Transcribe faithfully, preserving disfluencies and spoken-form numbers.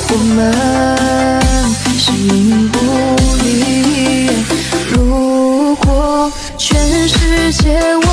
我们形不离。如果全世界